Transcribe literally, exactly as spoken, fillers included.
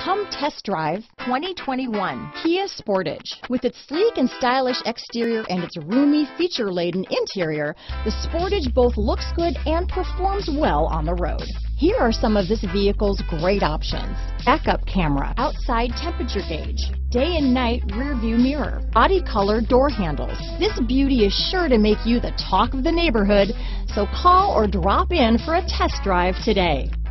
Come test drive twenty twenty-one Kia Sportage. With its sleek and stylish exterior and its roomy, feature-laden interior, the Sportage both looks good and performs well on the road. Here are some of this vehicle's great options: backup camera, outside temperature gauge, day and night rear view mirror, body color door handles. This beauty is sure to make you the talk of the neighborhood, so call or drop in for a test drive today.